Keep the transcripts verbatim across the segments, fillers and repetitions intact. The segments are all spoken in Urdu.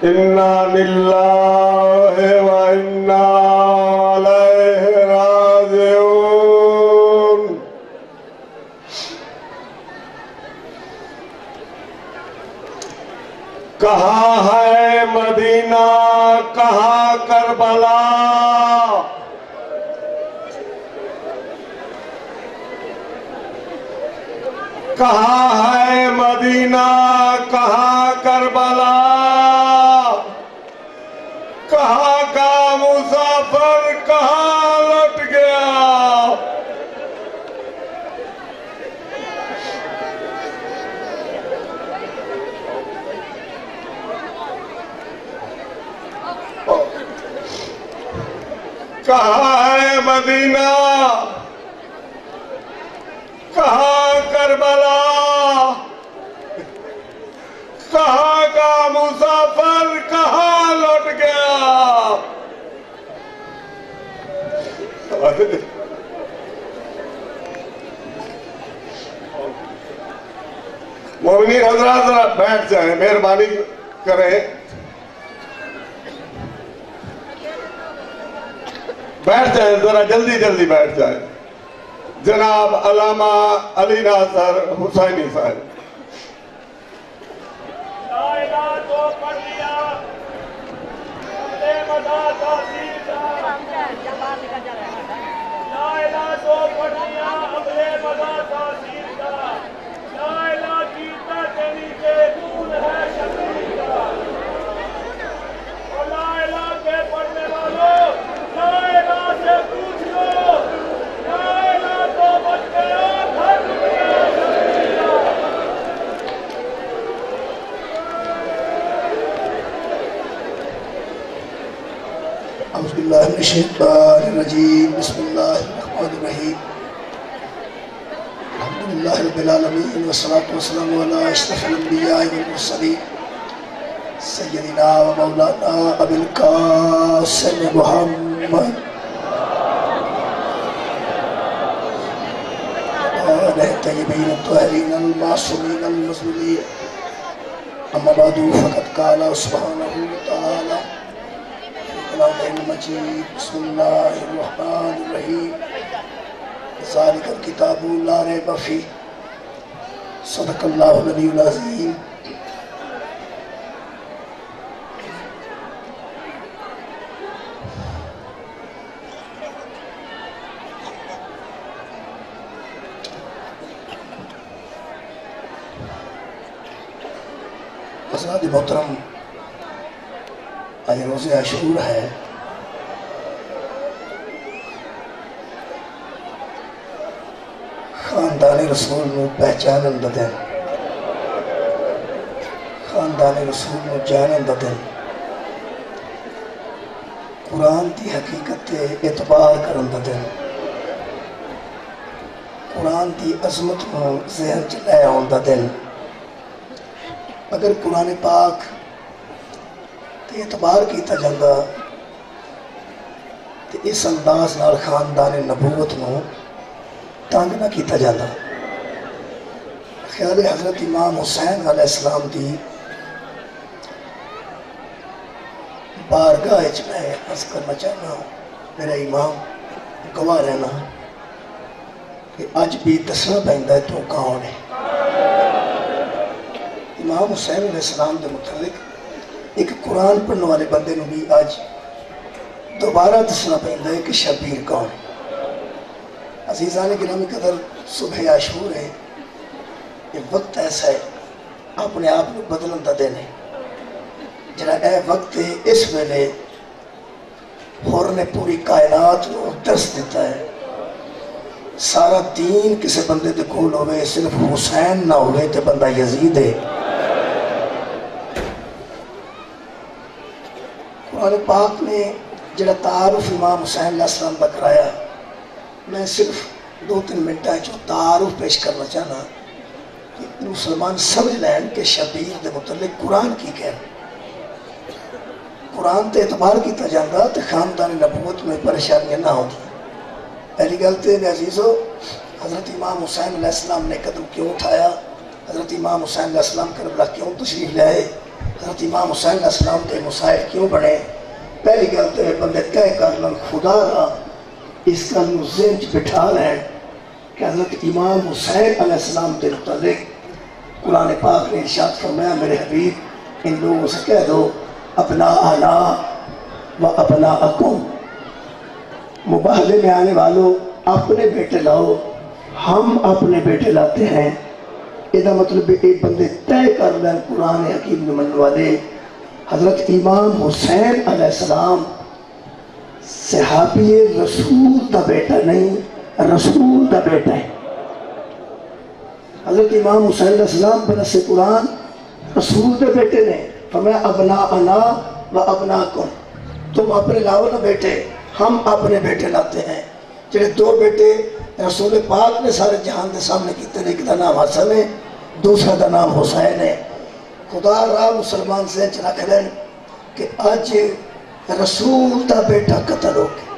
انا للہ و انا الیہ راجعون۔ کہاں ہے مدینہ، کہاں کربلا، کہاں ہے مدینہ، کہاں کربلا، کہاں کا مسافر کہاں لٹ گیا۔ کہاں ہے مدینہ، کہاں کربلا، کہاں کا مسافر کہاں لٹ گیا۔ مومنین حضرات ذرا بیٹھ جائیں، مہربانی کریں، بیٹھ جائیں، ذرا جلدی جلدی بیٹھ جائیں۔ جناب علامہ علی ناصر حسینی صاحب۔ لا الہ تو پڑھ لیا، اپنے مدہ تحصیل کا۔ لا الہ تو پڑھ لیا، اپنے مدہ تحصیل کا۔ لا الہ کی تحتنی کے دور ہے شبیر کا۔ اور لا الہ کے پڑھنے والوں، لا الہ سے پوچھ لو، لا الہ تو بچ گیا گھر گیا شبیر کا۔ اعوذ باللہ من الشیطان الرجیم، بسم اللہ الرحمن الرحیم، الحمدللہ رب العالمین، والصلاة والسلام علی اشرف الانبیاء والمرسلین، سیدنا و مولانا ابی القاسم محمد آلہ طیبین الطاہرین المعصومین المظلومین۔ اما بعد فقد قال سبحانہ وتعالی کلام المجید، بسم اللہ الرحمن الرحیم، ذالک الکتاب لا ریب فیہ، صدق اللہ العلی العظیم۔ حضرات محترم، آج روز عاشور ہے۔ خاندان رسول نو پہچانن دا دن، خاندان رسول نو جانن دا دن، قرآن دی حقیقت تے اعتبار کرن دا دن، قرآن دی عظمت نو ذہن چ لے آن دا دن۔ اگر قرآن پاک تے اعتبار کیتا جاندہ تے اس انداز نال خاندان نبوت نو تانگ نہ کیتا جاندہ۔ خیال حضرت امام حسین علیہ السلام دی بارگاہ اچ میں عرض کرنا چاہنا ہوں، میرا امام گواہ رہنا کہ آج بھی دسنا پہندہ ہے تو کون ہے۔ امام حسین علیہ السلام دے متعلق ایک قرآن پڑھنے والے بندے نو بھی آج دوبارہ دسنا پہندہ ہے کہ شبیر کون ہے۔ عزیزان گرامی قدر، صبح عاشور ہے، یہ وقت ایسا ہے اپنے آپ کو بدلن دا دینے، جنہا اے وقت ہے اس ویلے حر نے پوری کائنات کو درس دیتا ہے۔ سارا دین کسے بندے دے کھول ہوئے، صرف حسین نہ ہوئے تے بندہ یزید ہے۔ قرآن پاک نے جڑا تعارف امام حسین علیہ السلام کا کرایا، میں صرف دو تین منٹہ جو تعارف پیش کرنا چاہنا کہ مسلمان سمجھ لین کہ شبیر دے متعلق قرآن کی کہنا۔ قرآن تے اعتبار کیتا جاندہ تے خاندان نبوت میں پریشانیاں نہ ہوتی۔ پہلی گلتے ہیں عزیزو، حضرت امام حسین علیہ السلام نے قدم کیوں اٹھایا، حضرت امام حسین علیہ السلام کربلا کیوں تشریف لے آئے، حضرت امام حسین علیہ السلام کے مسائل کیوں بنے؟ پہلی گل تو بندے طے کر لیں خدا را اس گل نو ذہن چ بٹھا لیں کہ حضرت امام حسین علیہ السلام کے متعلق قرآن پاک نے ارشاد فرمایا میرے حبیب ان لوگوں سے کہہ دو اپنا آنا و اپنا اکم، مباہلے میں آنے والوں اپنے بیٹے لاؤ، ہم اپنے بیٹے لاتے ہیں۔ یہ مطلب ایک بندے طے کر لیں قرآن حکیم میں مننے والے حضرت امام حسین علیہ السلام صحابی رسول دا بیٹا نہیں، رسول دا بیٹا ہے۔ حضرت امام حسین علیہ السلام بنص قرآن رسول دے بیٹے نے فرمایا ابنا انا و ابناکم، تم اپنے لاؤ نہ بیٹے، ہم اپنے بیٹے لاتے ہیں۔ جڑے دو بیٹے رسول پاک نے سارے جہان دے سامنے کیتے ہیں، ایک دا نام حسن ہے، دوسرا دا نام حسین ہے۔ خدا را مسلمان سے چلا کریں کہ آج رسول دا بیٹا قتل ہو گیا،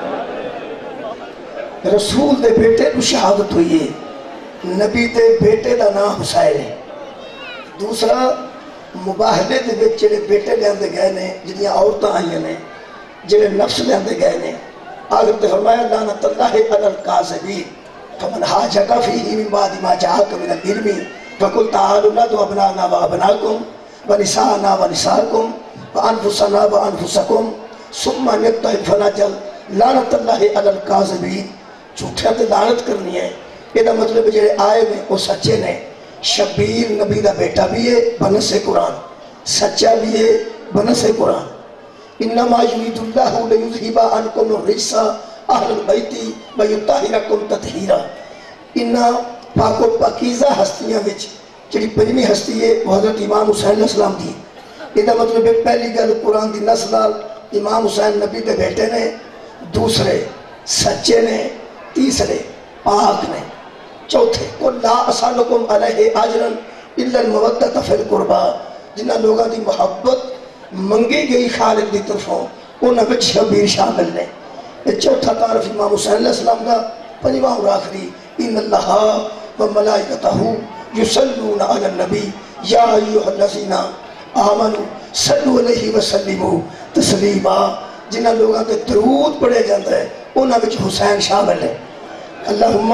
رسول دے بیٹے کو شہادت ہوئی ہے، نبی دے بیٹے دا نام حسین ہے۔ دوسرا مباہلے دے وچ جڑے بیٹے لیندے گئے نے، جنیاں عورتاں آئیاں نے، جڑے نفس لیندے گئے نے، آخر تے فرمایا لعنت اللہ علی الکاذبین فمن حاجک فیہ من بعد ما جاءک من العلم فقل تعالوا ندعو ابناءنا وابناکم ونساءنا ونساءکم وانفسنا وانفسکم ثم نطہر فنجعل لعنت اللہ علی الکاذبین۔ جھوٹے تے لعنت کرنی ہے، یہ مطلب جڑے آئے نے وہ سچے نے۔ شبیر نبی دا بیٹا بھی ہے بنص قرآن، سچا بھی ہے بنص قرآن۔ انما یرید اللہ لیذھب عنکم الرجس اہل البیت ویطہرکم تطہیرا۔ انہاں پاک و پاکیزہ ہستیاں وچ جڑی پنجویں ہستی ہے وہ حضرت امام حسین علیہ السلام دی۔ یہ مطلب ہے پہلی گل قرآن دی نسل امام حسین نبی دے بیٹے نے، دوسرے سچے نے، تیسرے پاک نے، چوتھے قل لا اسالکم علیہ اجرا الا المودۃ فی القربى، جنہ لوگاں دی محبت منگی گئی خالق دی طرفوں انہاں وچ شبیر شامل نے۔ یہ چوتھا تعارف امام حسین علیہ السلام دا۔ پنجواں اور آخری ان اللہ و ملائکتہ یصلون علی النبی یا ایھا الذین آمنوا صلوا علیہ وسلموا تسلیما، جنہ لوگاں تے درود پڑھے جاندے ہیں انہاں وچ حسین شامل ہے۔ اللہم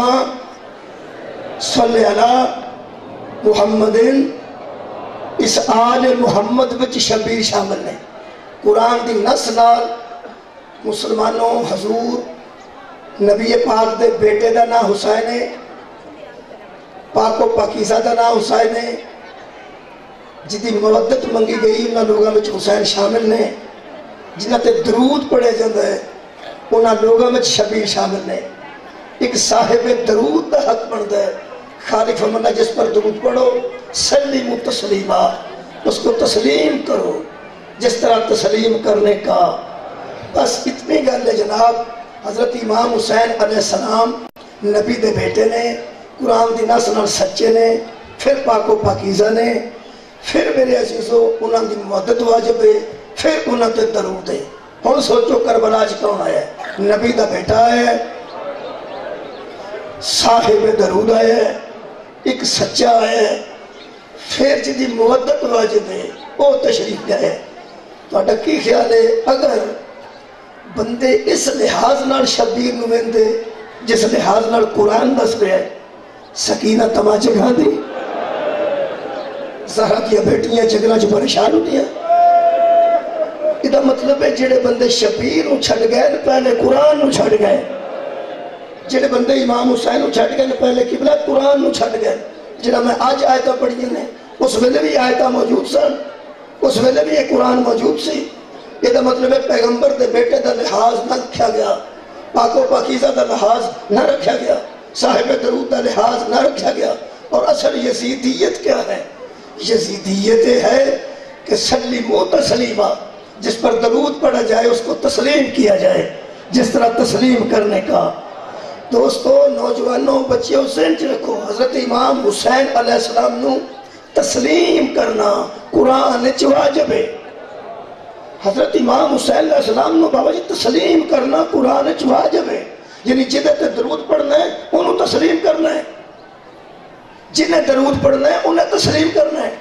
صلی علی محمد، اس آل محمد وچ شبیر شامل نے۔ قرآن دی نسل مسلمانوں حضور نبی پاک دے بیٹے دا نام حسین ہے، پاک و پاکیزہ دا نام حسین ہے، جدی مودت منگی گئی انہاں لوگاں وچ حسین شامل نے، جنہاں تے درود پڑھے جاندے ہیں انہاں لوگاں وچ شبیر شامل نے۔ ایک صاحب درود دا حق بنتا ہے، خالق فرمانا جس پر درود پڑھو سلیموا تسلیما، اس کو تسلیم کرو جس طرح تسلیم کرنے کا۔ بس اتنی گل ہے جناب، حضرت امام حسین علیہ السلام نبی دے بیٹے نے، قرآن دی نسل سچے نے، پھر پاک و پاکیزہ نے، پھر میرے عزیزو انہاں دی مدد واجب ہے، پھر انہاں تے درود ہے۔ ہن سوچو کربلا وچ کون آیا ہے؟ نبی دا بیٹا ہے، صاحب درود ہے، ایک سچا ہے، پھر جدی مودت واجب ہے وہ تشریف گئے۔ تو اٹھا کی خیال ہے اگر بندے اس لحاظ نال شبیر نویندے جس لحاظ نال قرآن دس رہا ہے، سکینہ تماچے گھا دی، زہرا دیا بیٹیاں چگنا جو پریشان ہوتی ہیں۔ یہ مطلب ہے جڑے بندے شبیر نو چھڑ گئے پہلے قرآن نو چھڑ گئے، جڑے بندے امام حسین نو چھڑ گئے پہلے قبلہ قرآن نو چھڑ گئے۔ جڑا میں آج آیتہ پڑھی نے اس ویلے بھی آیتہ موجود سن، اس ویلے بھی یہ قرآن موجود سی۔ یہ مطلب ہے پیغمبر دے بیٹے دا لحاظ نہ رکھا گیا، پاک و پاکیزہ دا لحاظ نہ رکھا گیا، صاحب درود دا لحاظ نہ رکھا گیا۔ اور اصل یزیدیت کیا ہے؟ یزیدیت ہے کہ سلیموا تسلیما، جس پر درود پڑھا جائے اس کو تسلیم کیا جائے جس طرح تسلیم کرنے کا۔ دوستو، نوجوانوں، بچے حسین چ رکھو، حضرت امام حسین علیہ السلام نو تسلیم کرنا قرآن چ واجب ہے۔ حضرت امام حسین علیہ السلام نو بابا جی تسلیم کرنا قرآن چ واجب ہے، یعنی جدے تے درود پڑھنا ہے انہوں تسلیم کرنا ہے، جنہیں درود پڑھنا ہے انہیں تسلیم کرنا ہے۔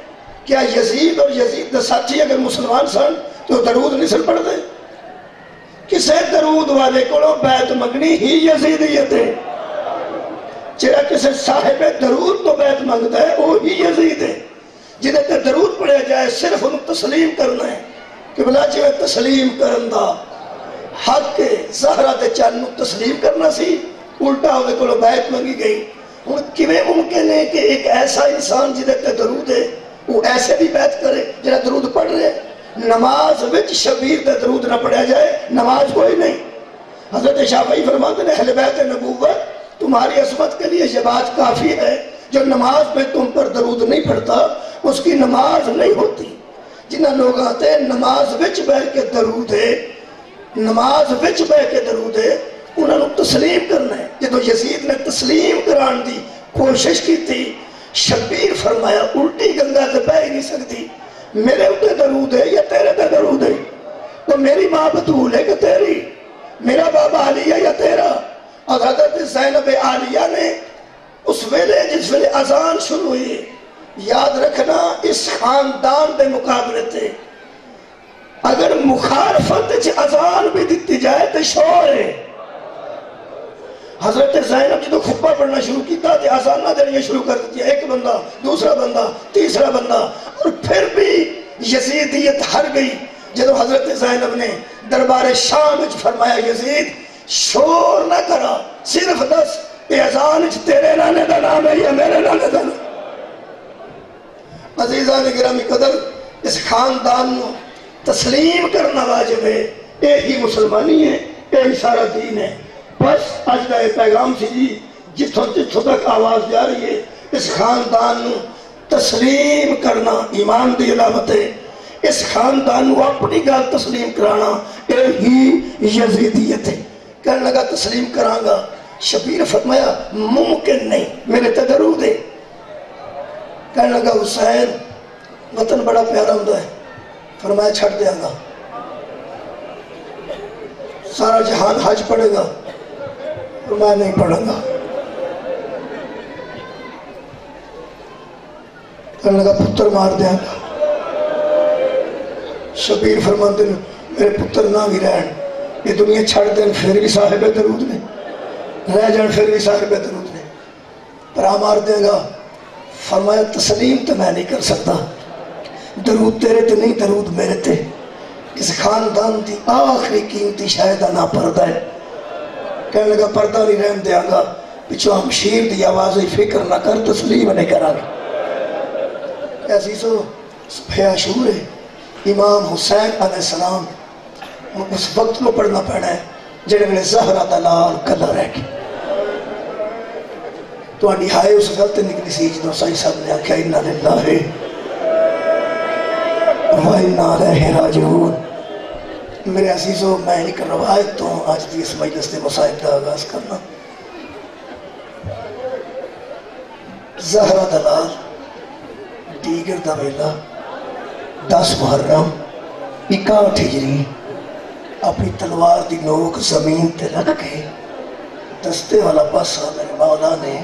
کیا یزید اور یزید دے ساتھی اگر مسلمان سن تو درود نہیں سن پڑھ دے؟ کسے درود والے کو بیعت منگنی ہی یزیدیت ہے، جہاں کسے صاحب درود تو بیعت منگتا ہے وہ ہی یزید ہے۔ جنہیں تے درود پڑھے جائے صرف ان تسلیم کرنا ہے کہ بلا جی تسلیم کرن دا حق ہے، زہرہ دے چانو تسلیم کرنا سی، الٹا ہوئے کو بیعت منگی گئی۔ ان کیویں ممکن ہے کہ ایک ایسا انسان جنہیں تے درود ہے وہ ایسے بھی بیعت کرے جنہیں درود پڑھ رہے؟ نماز وچ شبیر تے درود نہ پڑھا جائے نماز کوئی نہیں۔ حضرت شافعی فرماتے ہیں اہل بیت نبوت تمہاری عصمت کے لیے یہ بات کافی ہے، جو نماز میں تم پر درود نہیں پڑھتا اس کی نماز نہیں ہوتی۔ جنہ لوگ آتے ہیں نماز وچ بیٹھ کے درود ہے، نماز وچ بیٹھ کے درود ہے، انہوں نے تسلیم کرنا ہے۔ جدو یزید نے تسلیم کران دی کوشش کی تھی، شبیر فرمایا الٹی گنگا سے بہ ہی نہیں سکتی، میرے اتے درود ہے یا تیرے تے درود ہے؟ تو میری ماں بطول ہے کہ تیری؟ میرا بابا علی ہے یا تیرا؟ اور حضرت زینب عالیہ نے اس ویلے جس ویلے اذان شروع ہوئی، یاد رکھنا اس خاندان دے مقابلے تھے، اگر مخالفت چ اذان بھی دیتی جائے تو شور ہے۔ حضرت زینب جدو خطبہ پڑھنا شروع کیتا تو اذان نہ دینی شروع کر دیتی، ایک بندہ، دوسرا بندہ، تیسرا بندہ، اور پھر بھی یزیدیت ہر گئی۔ جدو حضرت زینب نے دربار شام وچ فرمایا یزید شور نہ کرا، صرف دس کہ اذان وچ تیرے نانے دا نام ہے یا میرے نانے دا نام۔ عزیزان گرامی قدر، اس خاندان نو تسلیم کرنا واجب ہے، اے ہی مسلمانی ہے، اے سارا دین ہے۔ بس آج کا یہ پیغام سی جی، جتوں جتوں تک آواز جا رہی ہے، اس خاندان نو تسلیم کرنا ایمان دی علامت ہے، اس خاندان نو اپنی گال تسلیم کرانا اے ہی یزیدیت ہے۔ کہنے لگا تسلیم کرانگا، شبیر فرمایا ممکن نہیں، میرے تے درود ہے۔ کہنے لگا حسین وطن بڑا پیارا ہوتا ہے، فرمایا چھڑ دیا گا، سارا جہان حج پڑے گا، میں نہیں پڑھوں گا۔ کہنے لگا پتر مار دیا گا۔ شبیر فرماتے ہیں میرے پتر نہ بھی رہن، یہ دنیا چھڑ دیں پھر بھی صاحب درود نے، رہ جان پھر بھی صاحب درود نے، پرا مار دے گا۔ فرمایا تسلیم تو میں نہیں کر سکتا، درود تیرے تے نہیں، درود میرے تے، اس خاندان دی آخری قیمتی شاہدہ نہ پردہ ہے۔ کہنے لگا پردہ نہیں رہن دیا گا، پچھو ہم شیر دی آوازی فکر نہ کر، تسلیم نہیں کرا گا۔ عزیزو صبح عاشور ہے، امام حسین علیہ السلام اس وقت کو پڑھنا پڑنا ہے جڑے میں زہرہ دلال کلہ رہ گی۔ تو آنی ہائے اس غلط نکلی سی جدو سائی صاحب نے آکھا انہا للہ و انہا علیہ راجعون۔ میرے عزیزو میں ایک روایت تو آج دی اس مجلس نے مصائب کا آغاز کرنا۔ زہرہ دلال دیگر دا ویلا دس محرم اکاٹھ ہجری اپنی تلوار دی نوک زمین تے رکھ کے دستے والا پاسا میرے مولا نے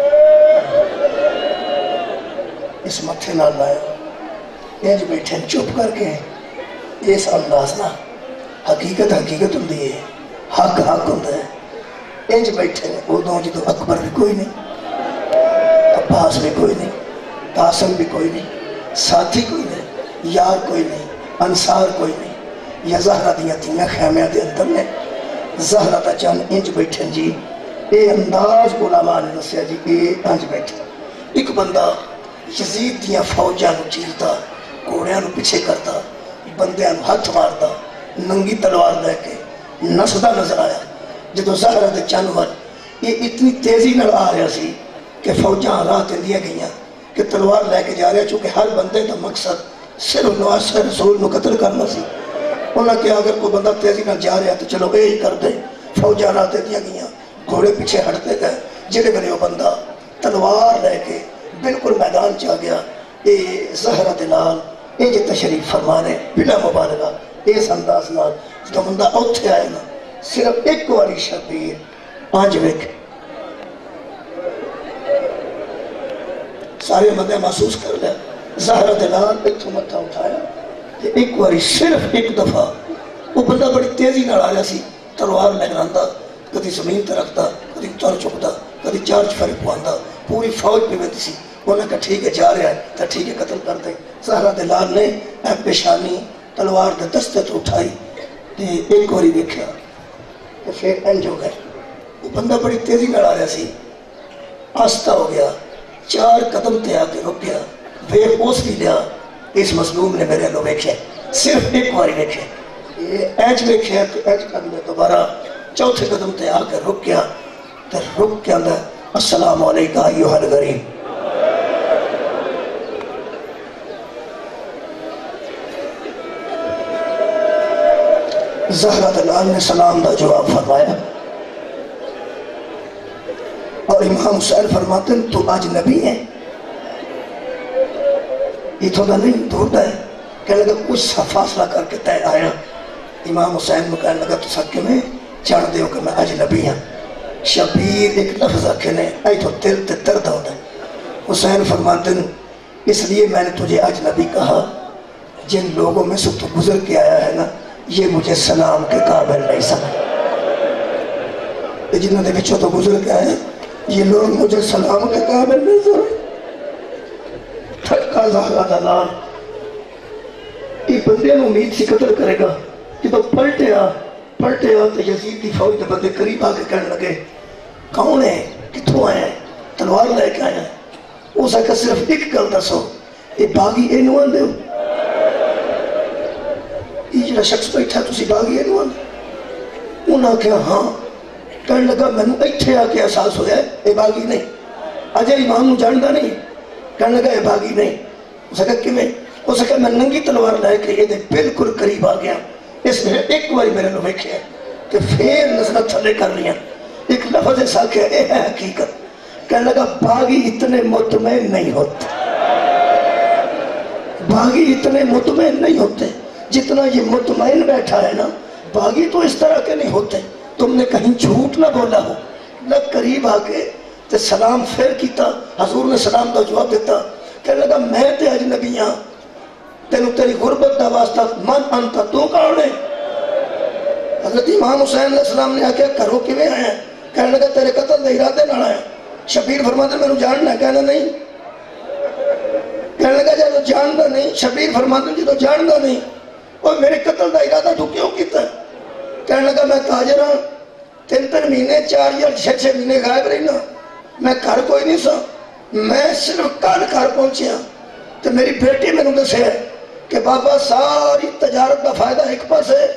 اس متھے نہ لایا، انج بیٹھے چپ کر کے اس انداز نہ، حقیقت حقیقت ہوں دی ہے، حق حق ہوں ہے، انج بیٹھے وہ دوں جدو اکبر بھی کوئی نہیں، عباس بھی کوئی نہیں، قاسم بھی کوئی نہیں، ساتھی کوئی نہیں، یار کوئی نہیں، انصار کوئی نہیں، یا زہرہ دیاں تیاں خیمیاں دے اندر نے زہرہ تا چاند انج بیٹھے جی، اے انداز علماء نے نسیا جی، اے انج بیٹھے۔ ایک بندہ یزید دیاں فوجاں نو چیلتا، کوڑیاں نو پیچھے کرتا، بندیاں نو ہاتھ مارتا، ننگی تلوار لے کے نسدہ نظر آیا۔ جدو زہرہ دے چانور یہ اتنی تیزی نہ آ رہا سی کہ فوجاں راہ تے دیا گئیاں کہ تلوار لے کے جا رہا، چونکہ ہر بندے دا مقصد صرف نواسر رسول نو قتل کرنا سی۔ انہوں نے کہا اگر کوئی بندہ تیزی نہ جا رہا تو چلو اے ہی کر دے، فوجاں راہ تے دیا گئیاں، گھوڑے پیچھے ہٹتے گئے، جڑے بنے وہ بندہ تلوار لے کے بالکل میدان چاہ گیا۔ اے زہرہ دلال انج تشریف فرمانے بلا مبالغہ اس انداز نال جو بندہ اوتھے آئے نا، صرف ایک واری شبیر پانچ ویک سارے بندے محسوس کر لیا زہرا دلال اتھوں متھا اٹھایا تے ایک واری صرف ایک دفعہ وہ بندہ بڑی تیزی نال آیا سی تلوار لہراندہ کدی زمین تے رکھدا کدی اتر چکدا کدی چارج فرق پواندا پوری فوج پہ ویندی سی انہوں نے کہا ٹھیک ہے جا رہا ہے تو ٹھیک ہے قتل کر دے زہرا دلال نے اے پیشانی تلوار دے دستے تو اٹھائی تے ایک واری دیکھا تو پھر انج ہو گئے وہ بندہ بڑی تیزی نال آیا سی آستہ ہو گیا چار قدم تے آ کے رک گیا بے ہوش بھی لیا اس مظلوم نے میرے لو ویکھے صرف ایک باری ویکھے یہ ایج ویکھے تو ایج کر لے دوبارہ چوتھے قدم تے آ کے رک گیا تو رک کے اندر السلام علیکہ ایوہ الغریب زہرا دلال نے سلام دا جواب فرمایا اور امام حسین فرماتے ہیں تو آج نبی ہے یہ تھوڑا نہیں دور دا ہے کہنے لگا کچھ سا فاصلہ کر کے تے آیا امام حسین کو کہنے لگا تو سکے میں چاڑ دیو کہ میں آج نبی ہوں شبیر ایک لفظ کہنے آئی تو دل تے درد ہوتا ہے حسین فرماتے ہیں اس لیے میں نے تجھے آج نبی کہا جن لوگوں میں سے تو گزر کے آیا ہے نا یہ مجھے سلام کے قابل نہیں سمجھ جنہوں نے بچوں تو گزر کے آئے یہ لوگ مجھے سلام کے قابل نہیں سمجھ تھکا زہرا دلال یہ بندے نے امید سی قتل کرے گا کہ تو پلٹے آ پلٹے آ تو یزید دی فوج دے بندے قریب آ کے کہنے لگے کون ہے کتھوں آئے ہیں تلوار لے کے آئے ہیں وہ سکا صرف ایک گل دسو یہ باغی اے نوان دے ہو یہ جڑا شخص بیٹھا تسی باغی ہے نوان انہاں کہا ہاں کہنے لگا میں نے ایتھے آ کے احساس ہویا ہے اے باغی نہیں اجے امام نو جاندا نہیں کہنے لگا اے باغی نہیں اس کہا کہ میں اس کہا میں ننگی تلوار لے کے یہ بالکل قریب آ گیا اس نے ایک باری میرے نو ویکھیا کہ پھر نظر تھلے کر لیا ایک لفظ ایسا کہ اے ہے حقیقت کہنے لگا باغی اتنے مطمئن نہیں ہوتے باغی اتنے مطمئن نہیں ہوتے جتنا یہ مطمئن بیٹھا ہے نا باغی تو اس طرح کے نہیں ہوتے تم نے کہیں جھوٹ نہ بولا ہو نہ قریب آ کے تے سلام پھر کیتا حضور نے سلام دا جواب دیتا کہنے لگا میں تے اجنبی ہاں تینوں تیری غربت دا واسطہ من انتا تو کون ہے حضرت امام حسین علیہ السلام نے آکے کرو کیویں آئے ہیں کہنے لگا تیرے قتل دے ارادے نہ آئے شبیر فرماتے میں نے جاننا ہے کہنا نہیں کہنے لگا جب جاننا نہیں شبیر فرماتے جی تو جاننا نہیں اور میرے قتل دا ارادہ تو کیوں کیتا ہے کہنے لگا میں تاجر ہوں تین تین مہینے چار یا چھ چھ مہینے غائب رہی نا میں گھر کوئی نہیں سا میں صرف کل گھر پہنچیا تو میری بیٹی میں نے دسے ہے کہ بابا ساری تجارت کا فائدہ ایک پاس ہے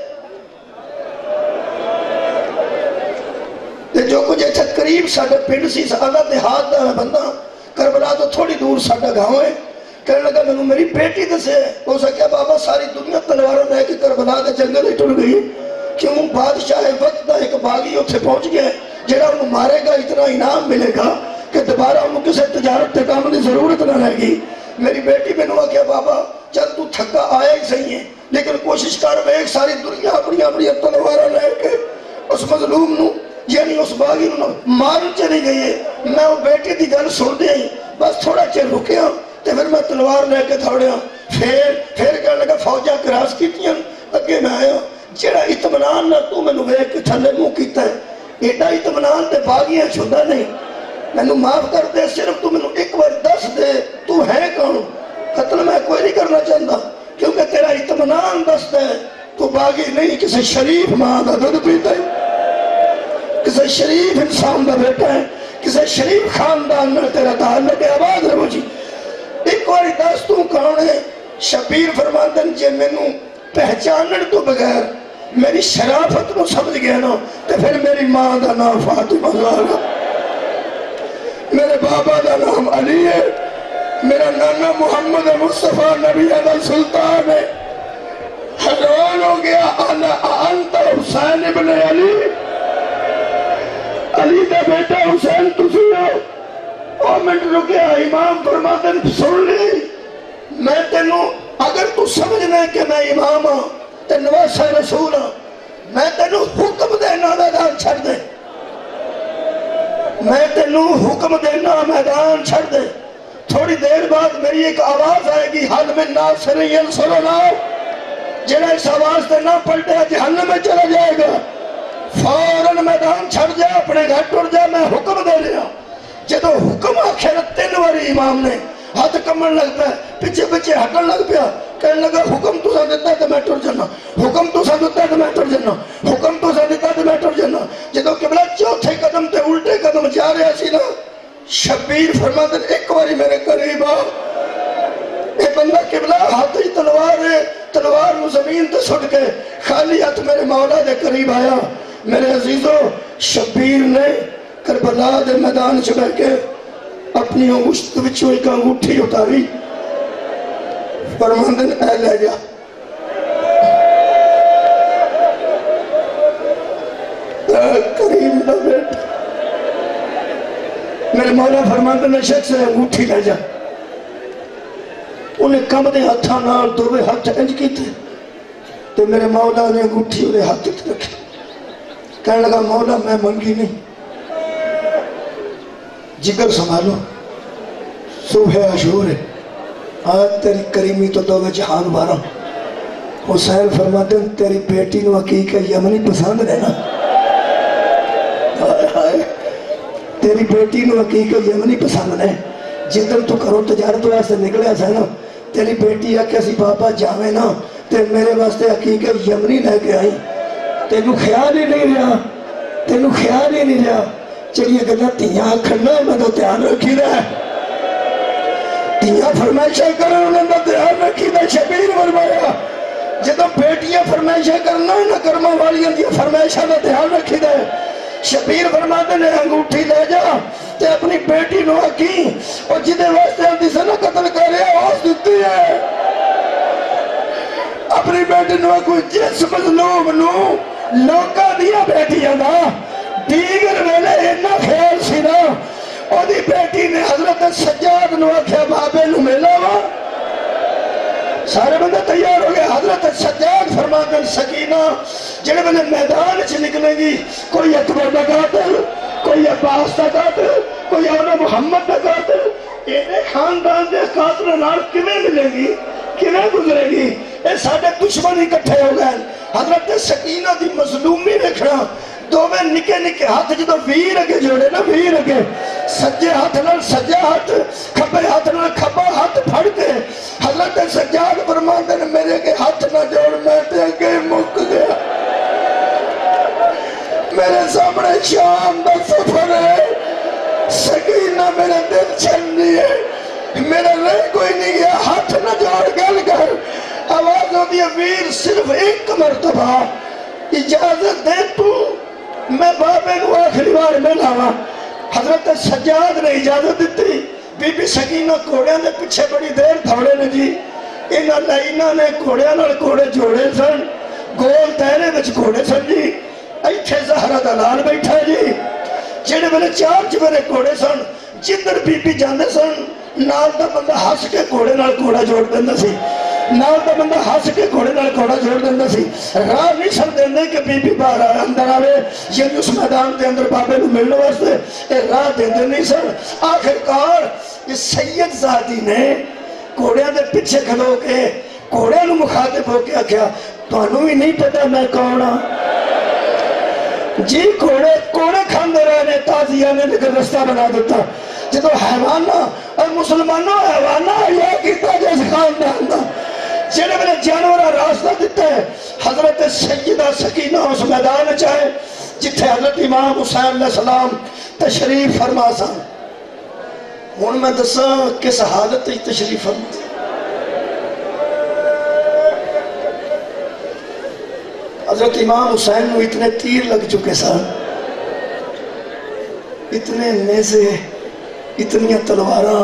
جو کچھ اچھا قریب ساڑھے پنڈ سی سادہ دیہات دا ہے بندہ کربلا تو تھوڑی دور ساڑھا گاؤں ہے کہنے لگا میں نے میری بیٹی دسے ہے وہ سکیا بابا ساری دنیا تلواروں رہ کے کربلا دے جنگل ہی ٹر گئی کیوں بادشاہ وقت دا ایک باغی اتھے پہنچ گیا جڑا انہوں مارے گا اتنا انعام ملے گا کہ دوبارہ انہوں کسے تجارت تے کام دی ضرورت نہ رہے گی میری بیٹی میں نے کہا بابا چل تو تھکا آیا ہی صحیح ہے لیکن کوشش کر وہ ایک ساری دنیا اپنی اپنی تلواروں لے کے اس مظلوم نو یعنی اس باغی نو مار چلی گئی ہے میں وہ بیٹی دی گل سن دیا ہی بس تھوڑا چل رکیا تو پھر میں تلوار لے کے تھوڑیا پھر پھر کہنے لگا فوجہ کراس کیتیاں اگے میں آیا جڑا اطمینان نہ تو میں نے ویک کے تھلے منہ کیتا ہے ایڈا اطمینان تے باغیاں چھوڑا نہیں میں نے معاف کر دے صرف تو میں نے ایک بار دس دے تو ہے کون قتل میں کوئی نہیں کرنا چاہتا کیونکہ تیرا اطمینان دس دے تو باغی نہیں کسی شریف ماں دا دودھ پیتا ہے کسی شریف انسان دا بیٹا ہے کسی شریف خاندان میں تیرا تعلق آباد رہو جی ایک باری دس تو کون ہے شبیر فرماندن جے میں نے پہچانن تو بغیر میری شرافت کو سمجھ گیا نا تو پھر میری ماں دا نام فاطمہ زہرا میرے بابا دا نام علی ہے میرا نانا محمد مصطفیٰ نبی علیہ سلطان ہے حیران ہو گیا انا انت حسین ابن علی علی دا بیٹا حسین تسی ہو اور میں رکیا امام فرماتے سن لی میں تینوں اگر تو سمجھنا ہے کہ میں امام ہوں تو نواسہ رسول ہوں میں تینوں حکم دینا میدان چھڑ دے میں تینوں حکم دینا میدان چھڑ دے تھوڑی دیر بعد میری ایک آواز آئے گی حل میں ناصر ینصر اللہ، جنہیں اس آواز سے نہ پلٹے جہنم میں چلا جائے گا، فوراً میدان چھڑ جا، اپنے گھر ٹر جا، میں حکم دے لیا۔ جدو حکم آخر تین واری امام نے ہاتھ کمن لگ پیا، پیچھے پیچھے ہٹن لگ پیا، کہنے لگا حکم تو سا دیتا ہے تو میں ٹر جانا، حکم تو سا دیتا ہے تو میں ٹر جانا، حکم تو سا دیتا ہے تو میں ٹر جانا۔ جدو قبلہ چوتھے قدم تے الٹے قدم جا رہا سی نا، شبیر فرماتے ہیں ایک باری میرے قریب آ، اے بندہ قبلہ ہاتھ ہی تلوار ہے، تلوار نو زمین تے سٹ کے خالی ہاتھ میرے مولا دے قریب آیا۔ میرے عزیزو، شبیر نے کربلا دے میدان چ بیٹھ کے اپنی انگشت وچوں ایک انگوٹھی اتاری، فرماندے نے اے لے جا، اے کریم دا بیٹا۔ میرے مولا فرماندے نے شخص سے انگوٹھی لے جا۔ انہیں کم دے ہاتھاں نال دووے ہاتھ انج کیتے تے میرے مولا نے انگوٹھی انہیں ہاتھ رکھی، کہنے لگا مولا میں منگی نہیں، جگر سنبھالو، صبح عاشور ہے، آج تیری کریمی تو دو جہان بارا۔ حسین فرماتے ہیں تیری بیٹی نو حقیقت یمنی پسند ہے نا، تیری بیٹی نو حقیقت یمنی پسند ہے۔ جدن تو کرو تجارت واسطے نکلیا سا نا، تیری بیٹی آکے سی بابا جاوے نا تے میرے واسطے حقیقت یمنی لے کے آئی۔ تینو خیال ہی نہیں رہا، تینو خیال ہی نہیں رہا، چلیے گلہ تیاں کھڑنا ہے میں تو تیان رکھی رہا ہے، تیاں فرمائشہ کرنا انہوں نے تیان رکھی رہا۔ شبیر فرمایا جدو بیٹیاں فرمائشہ کرنا ہے نا کرما والیاں دیا فرمائشہ نے تیان رکھی رہا ہے۔ شبیر فرماتے نے انگوٹھی لے جا تے اپنی بیٹی نو کی اور جدے واسطے اندھی سے نہ قتل کر رہے آواز دیتی ہے، اپنی بیٹی نو کوئی جس مظلوم نو لوکا دیا بیٹیاں دا دیگر ویلے انہا خیال سی نا، اور دی بیٹی نے حضرت سجاد نو کیا بابے نو ملا وا، سارے بندے تیار ہو گئے۔ حضرت سجاد فرماتے ہیں سکینہ جنہیں بندے میدان سے نکلیں گی، کوئی اکبر دا قاتل، کوئی عباس دا قاتل، کوئی اولا محمد دا قاتل، انہیں خاندان دے قاتل نال کمیں ملیں گی، کمیں گزرے گی، اے ساڑھے دشمن اکٹھے ہو گئے۔ حضرت سکینہ دی مظلومی رکھنا، دو میں نکے نکے ہاتھ جدو ویر اگے جوڑے نا، ویر اگے سجے ہاتھ نال سجے ہاتھ، کھپے ہاتھ نال کھپا ہاتھ پھڑ کے حضرت سجاد فرماتے ہیں میرے کے ہاتھ نہ جوڑ، میں تے اگے مک گیا، میرے سامنے شام دا سفر ہے، سکینہ میرے دل چلنی ہے، میرے لئے کوئی نہیں گیا، ہاتھ نہ جوڑ گل کر۔ آواز ہوتی ہے ویر صرف ایک مرتبہ اجازت دے تو میں بابے کو آخری بار میں لاوا۔ حضرت سجاد نے اجازت دیتی، بی بی سکینہ کوڑیاں نے پچھے بڑی دیر دھوڑے نے جی، انہاں لائنہ نے کوڑیاں نال کوڑے جوڑے سن، گول تیرے بچ کوڑے سن جی، ایتھے زہرہ دلال بیٹھا جی، جنہیں میں نے چار چبرے کوڑے سن، جدر بی بی جاندے سن، نال دا بندہ ہس کے کوڑے نال کوڑا جوڑ دیندہ سی، نال دا بندہ ہس کے کوڑے نال کوڑا جوڑ دیندہ سی، راہ نہیں سن دیندے کہ بی بی باہر آئے اندر آوے، یعنی اس میدان دے اندر بابے نو ملنے واسطے اے راہ دیندے نہیں سن۔ آخرکار اس سید زادی نے کوڑیاں دے پیچھے کھلو کے کوڑیاں نو مخاطب ہو کے کیا تو انہوں ہی نہیں پتا میں کون ہاں جی، کوڑے کوڑے کھاندے رہنے تازیہ نے لیکن رستہ بنا دیتا، جدو حیوانہ اور مسلمانوں حیوانہ یا کیتا جیسے خاندان دا جنہیں میں نے جانورہ راستہ دیتا ہے۔ حضرت سیدہ سکینہ اس میدان چاہے جتھے حضرت امام حسین علیہ السلام تشریف فرما سا، ان میں دسا کس حالت ہی تشریف فرما سا۔ حضرت امام حسین میں اتنے تیر لگ چکے سا، اتنے نیزے، اتنی تلواراں،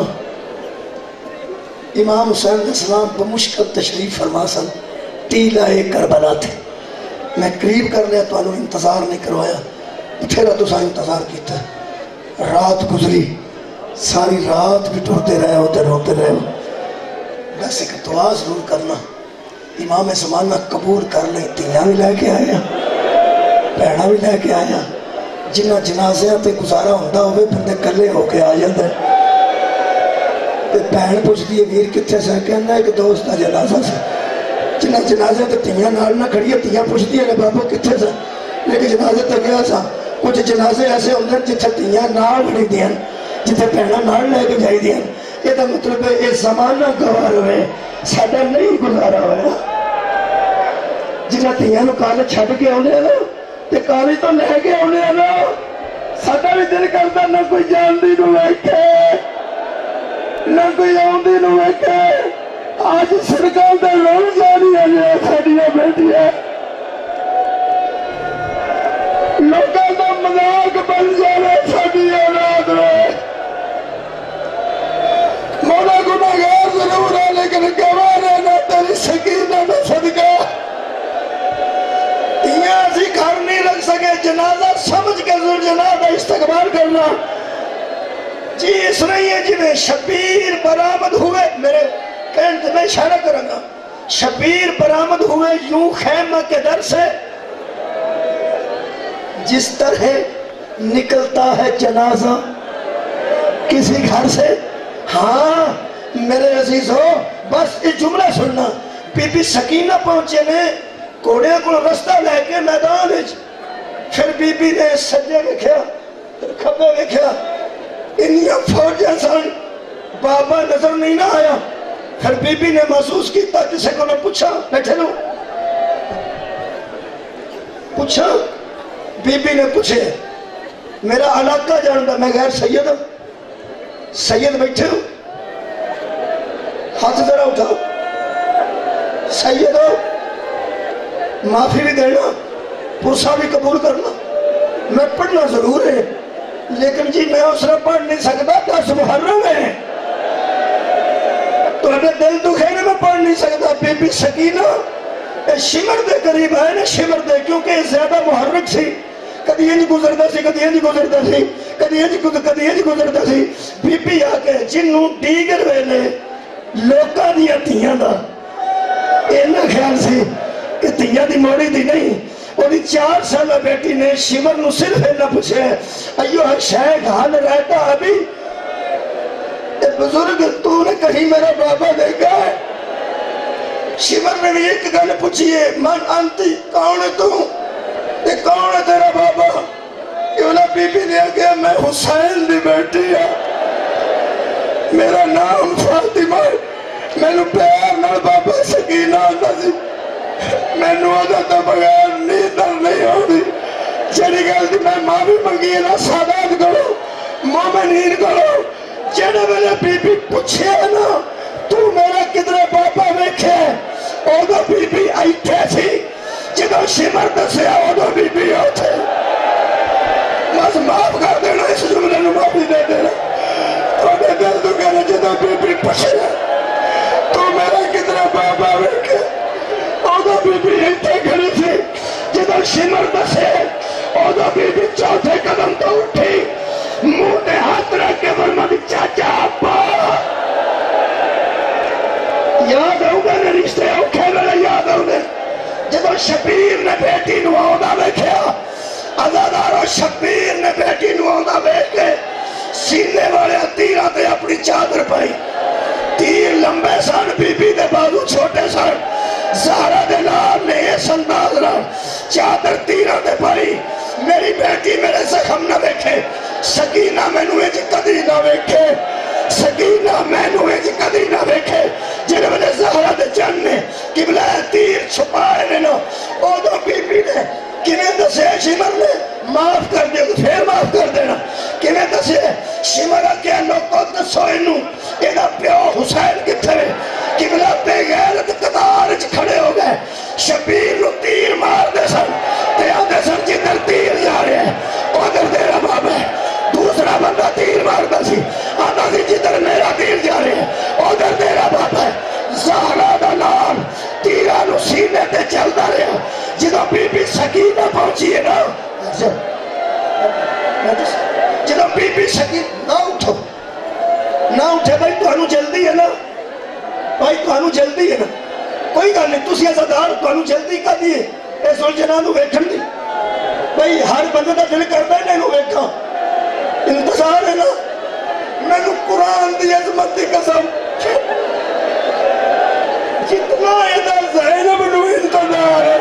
امام حسین علیہ السلام بمشکل تشریف فرما سن، ٹیلہ ایک کربلا تھے۔ میں قریب کر لیا تو انہوں انتظار نہیں کروایا، پھر تو سا انتظار کیتا ہے۔ رات گزری، ساری رات بھی ٹوٹتے رہے ہوتے روتے رہے ہو، بس ایک دعا ضرور کرنا، امام زمانہ قبول کر لیں، تیاں بھی لے کے آیا، پیڑا بھی لے کے آیا، جنہ جنازیاں تے گزارا ہوندہ ہوئے بندے کلے ہو کے آ جاندے، भैन पुछदी है वीर कित्थे सा, कहंदा एक दोस्त दा जनाजा सी, जिन्हें जनाजे तो तियां नाल ना खड़िया, तियां पुछदी ने बाबा कित्थे सा, लेकिन जनाजे तो गया सा। कुछ जनाजे ऐसे होंगे जिथे तियां नाल खड़ीदियां, जिथे भैनां नाल लैके जाईदियां। ਇਹਦਾ मतलब है ये जमाना गवार होए, साडा नहीं गुजारा होया। जिन्हें तियां नूं कॉलेज छड्ड के आउंदे ना ते कॉलेज तो लैके आउंदे ना, साडा भी दिल करदा ना कोई जानदी नूं वेखे ना कोई आउंदी नूं वेखे। आज सरकार दे रोल जारी है साडियां बेटियां, लोकां दा मजाक बन जावे साडी औलाद में। मौला गुनाहगार जरूर है लेकिन गवार है ना तेरी सकीना में सदका। तियां असीं घर नहीं रख सके, जनाजा समझ के जरूर जनाजा इस्तकबाल करना जी। इस नहीं है जिन्हें शबीर बरामद हुए, मेरे कहने में इशारा करूंगा, शबीर बरामद हुए यूं खैमा के दर से, जिस तरह निकलता है जनाजा किसी घर से। हाँ मेरे अजीज हो, बस ये जुमला सुनना। बीबी सकीना पहुंचे ने घोड़े को रास्ता लैके मैदान, फिर बीबी ने सज्जे वेख्या खब्बे वेख्या, इन्नियां फौजां सन, बाबा नजर नहीं ना आया। फिर बीबी ने महसूस किया, किसी को पूछा, बैठे लो पूछा, बीबी ने पूछे मेरा इलाका जानता, मैं गैर सैयद हूं, सैयद बैठे हो, हाथ जरा उठाओ, सैयद हो, माफी भी देना, पुरसा भी कबूल करना। मैं पढ़ना जरूर है लेकिन जी मैं उस तरह पढ़ नहीं सकता, दस मुहर्रम है, तो दिल दुखे ने मैं पढ़ नहीं सकता। बीबी सकीना शिमर दे करीब है ना, शिमर दे, क्योंकि ज्यादा मुहर्रक सी, कदी इंज गुजरता सी, कदी इंज गुजरता सी, कदी इंज कदी इंज गुजरता सी। बीबी आके जिन्नू डीगर वेले लोकां दियां धीआं दा इन्ना ख्याल सी कि धीआं दी मोड़ी दी नहीं। ओदी चार साल बेटी ने शिमर नू सिर्फ इन्ना पूछे, अयो शेख हाल रहता अभी, बुजुर्ग तूने कहीं मेरा बाबा देखा है? शिमर ने भी एक गल पूछी है, मन अंती कौन है तू, ये कौन है तेरा बाबा? बीबी ने आगे मैं हुसैन दी बेटी है, मेरा नाम फातिमा, मैनू प्यार नाल बाबा सकीना आंदा सी, मैनू ओदा तो बगैर नींदर नहीं आउंदी। जेड़ी गल दी मैं माफी मंगी है ना सादात करो, मोमिनीन करो, जेड़े वेले बीबी पूछे ना तू मेरा किधरे बाबा वेखे, ओदा बीबी इत्थे सी, जदों शिमर दस्या ओदा बीबी उत्थे। बस माफ कर देना, इस जुमले नूं माफी दे देना। थोड़े दिल तो कहना जदों बीबी पूछे तू मेरा किधरे बाबा वेखे, ओदा बीबी इत्थे खड़ी सी, जदों शिमर दसे ओदा बीबी चौथे कदम तो उठी, मुंह ते हाथ रख के फरमाती चाचा अब्बा। याद आऊगा ना रिश्ते औखे वेले याद आउंदे, जदों शबीर ने बेटी नूं आउंदा वेख्या, अज़ादारो शबीर ने बेटी नूं आउंदा वेख के सीने वाले तीरां ते अपनी चादर पाई। तीर लंबे सन, बीबी दे बाजू छोटे सन, ज़हरा दे लाल ने इस अंदाज नाल चादर तीरां ते पाई। मेरी बेटी मेरे जख्म ना वेखे, सकीना मैनू इंज कदी ना वेखे, सकीना मैनू इंज कदी ना वेखे। जिहड़े वेले ज़हरा दे चन्न ने किबला तीर छुपाए ने ना, उदों बीबी ने किवें दसे, शिमर ने माफ कर दे, फिर माफ कर देना, किवें दसे? शिमर आख्या लोको दसो इनू इहदा प्यो हुसैन कित्थे वे? किबला बेगैरत कतार च खड़े हो गए, शबीर नूं तीर मारदे सन ते आंदे सन जिधर तीर जा रहा है उधर तेरा बाबा है। दूसरा बंदा तीर मारदा सी, आंदा सी जिधर मेरा तीर जा रहा है उधर तेरा बाबा है। ज़हरा दा लाल तीरां नूं सीने ते चलदा रहा। जदों बीबी सकीना पहुंची है ना, जदों बीबी सकीना, ना उठो ना उठे भाई, तुहानू जल्दी है ना भाई, तुहानू जल्दी है ना, कोई गल नहीं, तुसीं अज़ादार तुहानू जल्दी कादी है इस उलझना नूं वेखण दी? भाई हर बंदे दा दिल करदा है इहनू वेखां, इंतजार है ना। मैनू कुरान की अजमत की कसम जितना इधर ज़ैनब नू इंतजार है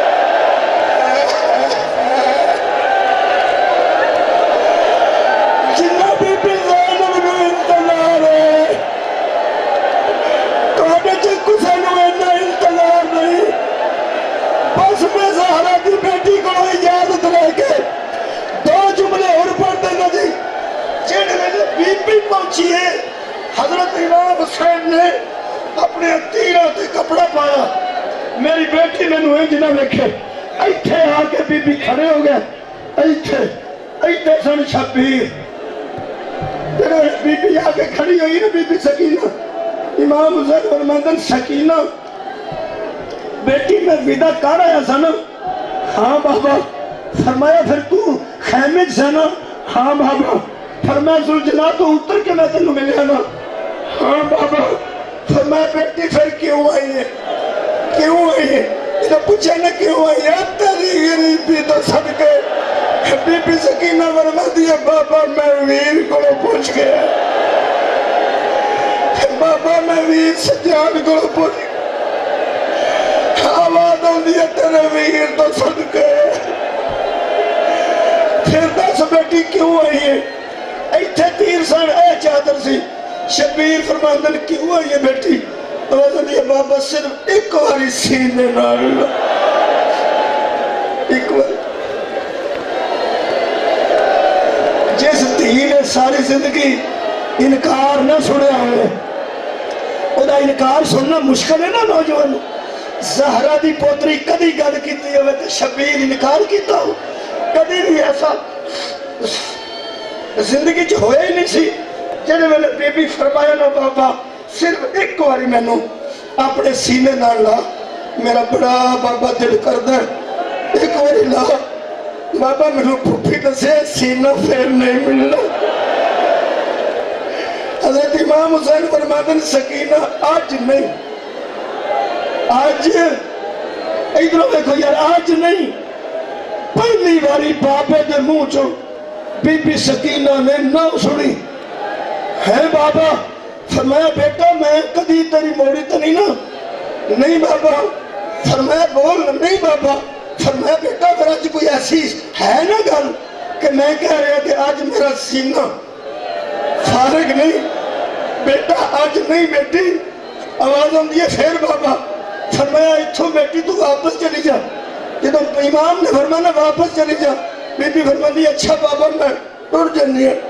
जितना बीबी ज़ैनब नू इंतजार है तुहाडे च किसी नू इन्ना इंतजार नहीं। बस मैं ज़हरा की बेटी को इजाजत लेके दो जुमले और पढ़ देना जी। जेड़े वेले बीबी पहुंची है हजरत इमाम हुसैन ने अपने तीरों से कपड़ा पाया। मेरी बेटी मैनू इंज ना वेखे इत्थे आके बीबी खड़े हो गए इत्थे इत्थे सन शबीर तेरे बीबी आके खड़ी हुई ना बीबी सकीना इमाम हुसैन फरमांदन सकीना बेटी मैं विदा कर आया सा ना। हाँ बाबा। फरमाया फिर तू खैमे च ना। हाँ बाबा। फरमाया सुलझना तो उतर के मैं तेन मिलया ना। हाँ बाबा। फरमाया बेटी फिर क्यों आई है क्यों आई है तो पूछा ना क्यों आई है तेरी गरीबी तो सदके। बीबी सकीना फरमाती है बाबा मैं वीर को पूछ गया बाबा मैं वीर सज्जाद को पूछ आवाज आती है तेरे वीर तो सदके। फिर दस बेटी क्यों आई है इत्थे तीर सन ए चादर सी। शबीर फरमांदन क्यों आई है बेटी बाबा सिर्फ एक बारी सीने नाल एक बार। जिस धी ने सारी जिंदगी इनकार ना सुनिया हो ओदा इनकार सुनना मुश्किल है ना। नौजवान ज़हरा दी पोतरी कदी गल कीती होवे ते शबीर इनकार कीता हो कदी भी ऐसा जिंदगी च होया ही नहीं सी। जेड़े वेले बीबी फरमाया ना बाबा सिर्फ एक बारी मैनू अपने सीने नाल ला मेरा बड़ा बाबा दिल करदा एक बारी ला। बाबा मैनू फुफी दसे सीना फिर नहीं मिलना। हज़रत इमाम हुसैन फरमाते सकीना आज नहीं आज इधरों देखो यार आज नहीं पहली बारी बाबे के मुंह चो बीबी सकीना ने ना सुनी है बाबा। फरमाया बेटा मैं कदी तेरी मोड़ी तो नहीं ना। नहीं बाबा। फरमाया बोल नहीं बाबा। फरमाया बेटा फिर आज कोई ऐसी है ना गल कि मैं कह रहा कि आज मेरा सीना फारिग नहीं। बेटा आज नहीं बेटी आवाज आती है फिर बाबा। फरमाया इथों बेटी तू वापस चली जा। जो इमाम ने फरमाना वापस चली जा बीबी फरमाती अच्छा बाबा मैं टुर जानी है।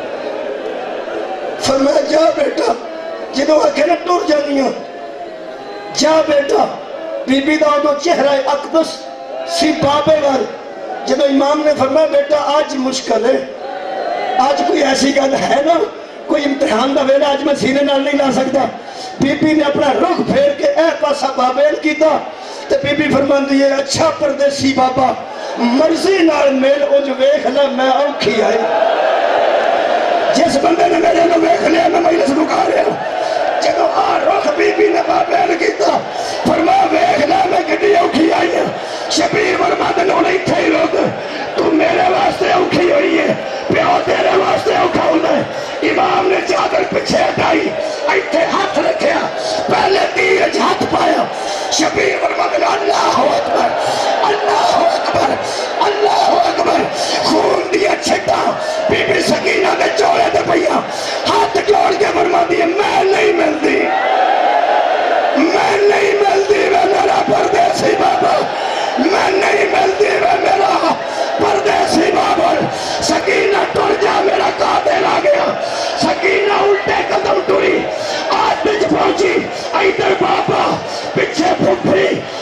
फरमाया जा बेटा जो आखे ना टुर जानी जा बेटा। बीबी का उदो चेहरा अकदस सी बाबे वाल। जब इमाम ने फरमाया बेटा आज मुश्किल है आज कोई ऐसी गल है ना कोई इम्तिहान का वेला आज मैं सीने नाल नहीं ला सकता। बीबी ने अपना रुख फेर के ए पासा बाबेल किया ते बीबी फरमांदी है अच्छा परदेसी बाबा मर्जी नाल मेल उज वेख ला मैं औखी आई। जिस बंदे ने मेरे को वेख लिया मैं मजलिस मुका रहा। जब आ रुख बीबी ने बाबेल किया फरमाया वेख ला मैं कितनी औखी आई है। शबीर फरमाते ने इत्थे ही रुक तू मेरे वास्ते औखी हुई है प्यो तेरे वास्ते औखा होता है। इमाम ने चादर पीछे हटाई इत्थे हाथ रखा पहले तीर हाथ पाया। शबीर फरमाते ने अल्लाह अकबर अल्लाह अकबर अल्लाह अकबर खून दिया छिटा बीबी सकीना ने चोरे दे भैया हाथ जोड़ के फरमाती है मैं नहीं मिलती मैं नहीं मिलती वे मेरा परदेसी बाबा मैं नहीं मिलती वे मेरा परदेसी बाबा। सकीना टुर जा मेरा कातिल आ गया। सकीना उल्टे कदम टुरी आज पहुंची इधर बाबा पीछे फुफी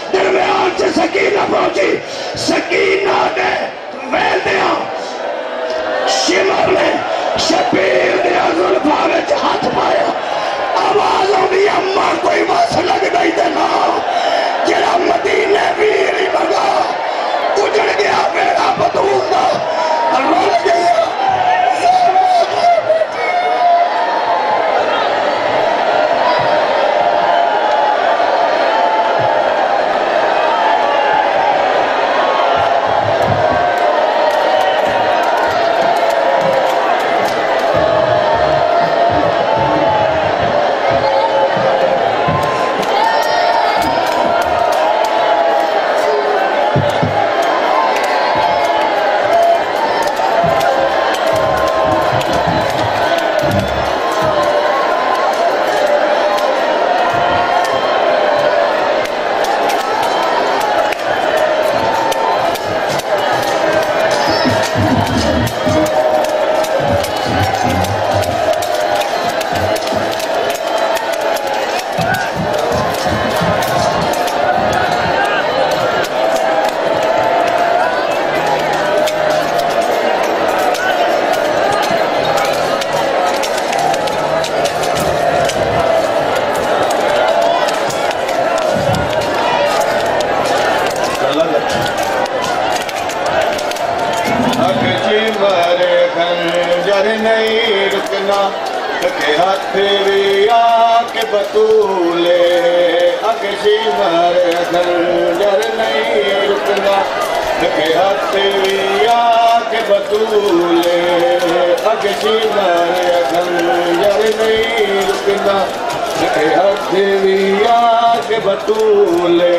رکھے ہاتھ بھی آکے بطولے اکشی مارے خنجر نہیں رکنا رکھے ہاتھ بھی آکے بطولے اکشی مارے خنجر نہیں رکنا رکھے ہاتھ بھی آکے بطولے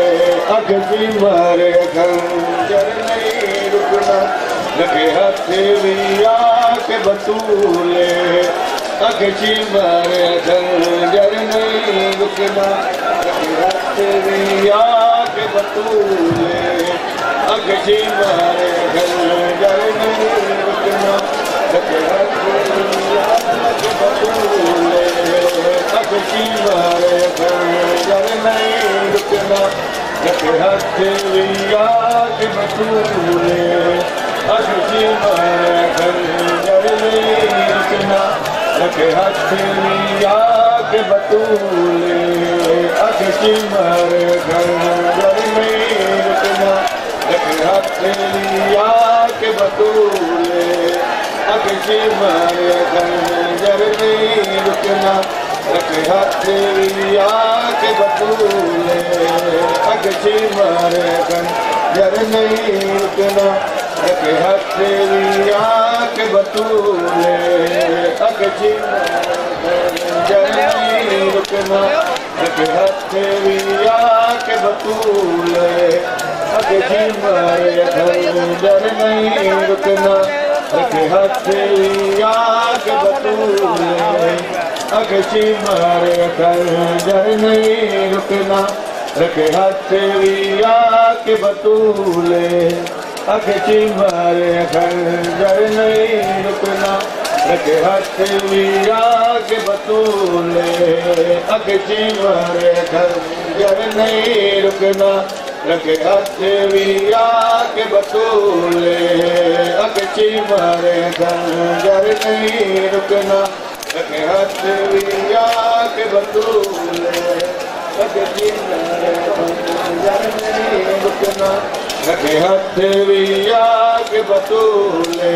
اکشی مارے خنجر نہیں رکنا رکھے ہاتھ بھی آکے بطولے اکشی مارے خنجر نہیں رکنا رکھے ہاتھ بھی آکے بطولے اکشی مارے خنجر نہیں رکنا رکھے ہاتھ بھی آکے بطولے اکشی مارے خنجر نہیں رکنا رکھے ہاتھ بھی آکے بطولے اکشی مارے خنجر نہیں رکنا رکھے ہاتھ بھی آکے بطولے اکشی مارے خنجر نہیں رکنا رکھے ہاتھ بھی آکے بطولے اکشی مارے خنجر نہیں رکنا رکھے ہاتھ بھی آکے بطولے اکشی مارے خنجر نہیں رکنا رکھے ہاتھ بھی آکے بطولے اکشی مارے خنجر نہیں رکنا رکھے ہاتھ بھی آکے بطولے اکشی مارے خنجر نہیں رکنا رکھے ہاتھ بھی آکے بطولے اکشی مارے خنجر نہیں رکنا رکھے ہاتھ بھی آکے بطولے اکشی مارے خنجر نہیں رکنا رکھے ہاتھ بھی آکے بطولے اکشی مارے خنجر نہیں رکنا رکھے ہاتھ بھی آکے بطولے اکشی مارے خنجر نہیں رکنا رکھے ہاتھ بھی آکے بطولے اکشی مارے خنجر نہیں رکنا رکھے ہاتھ بھی آکے بطولے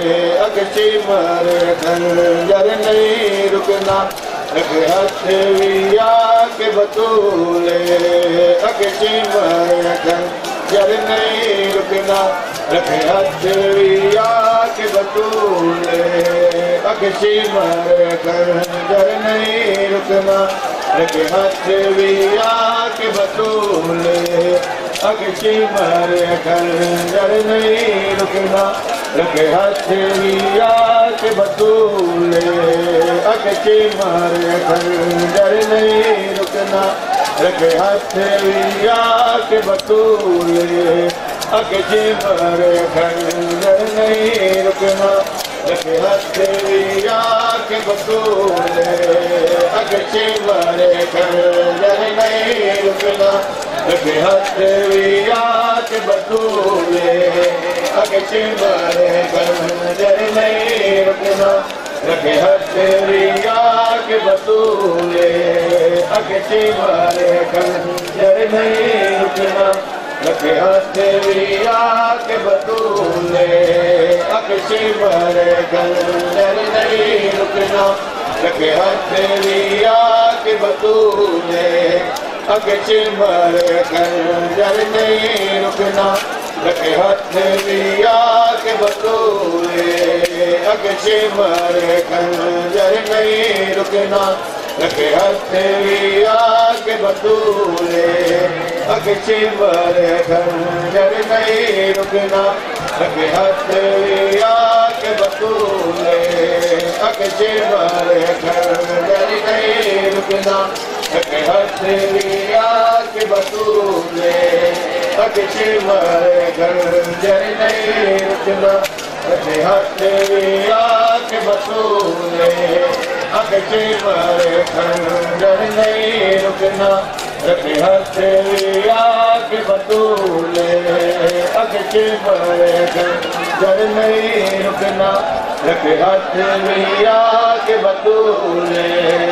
اکشی مارے خنجر نہیں رکنا رکھے ہاتھ بھی آکے بطولے اکشی مارے خنجر نہیں رکنا رکھے ہاتھ بھی آکے بطولے اکشی مارے خنجر نہیں رکنا رکھے ہاتھ بھی آکے بطولے اکشی مارے خنجر نہیں رکنا رکھے ہاتھ بھی آکے بطولے اکشی مارے خنجر نہیں رکنا رکھے ہاتھ بھی آکے بطولے اکشی مارے خنجر نہیں رکنا رکھے ہاتھ بھی آکے بطولے اکشی مارے خنجر نہیں رکنا رکھے ہاتھ بھی آکے بطولے اکشی مارے خنجر نہیں رکنا رکھے ہاتھ بھی آکے بطولے اکشی مارے خنجر نہیں رکنا رکھے ہاتھ بھی آکے بطولے اکشی مارے خنجر نہیں رکنا رکھے ہاتھ بھی آکے بطولے اکشی مارے خنجر نہیں رکنا رکھے ہاتھ بھی آکے بطولے اکشی مارے خنجر نہیں رکنا رکھے ہاتھ بھی آکے بطولے اکشی مارے خنجر نہیں رکنا رکھے ہاتھ بھی آکے بطولے اکشی مارے خنجر نہیں رکنا رکھے ہاتھ بھی آکے بطولے اکشی مارے خنجر نہیں رکنا رکھے ہاتھ بھی آکے بطولے اکشی مارے خنجر نہیں رکنا رکھے ہاتھ بھی آکے بطولے اکشی مارے خنجر نہیں رکنا رکھے ہاتھ بھی آکے بطولے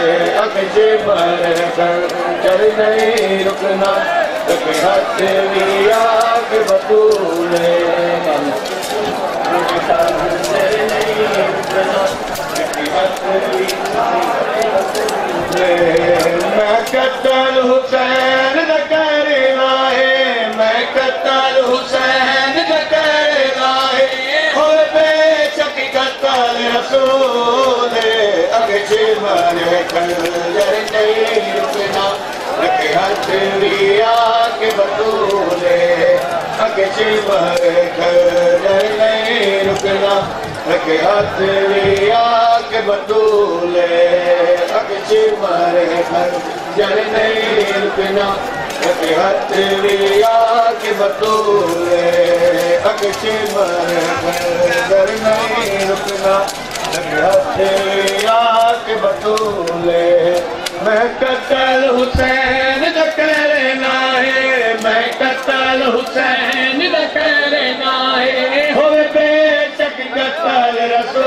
اکشی مارے خنجر نہیں رکنا رکھے ہاتھ بھی آکے بطولے خنجر نہیں رکنا میں قتل حسین دا کرنا ہے میں قتل حسین دا کرنا ہے ہوئے بے شک قتل رسول اگے چمر خنجر نہیں رکنا رکھے ہاتھ ریا کے بطولے اگے چمر خنجر نہیں رکنا رکھے ہاتھ ریا کے بطولے اگے چمر خنجر نہیں رکنا رکھے ہاتھ ریا کے بطولے اگے چمر خنجر نہیں رکنا رکھے ہاتھ ریا کے بطولے میں قتل حسین دا کرنا ہے میں قتل حسین دا کرنا ہے ہوئے بے شک قتل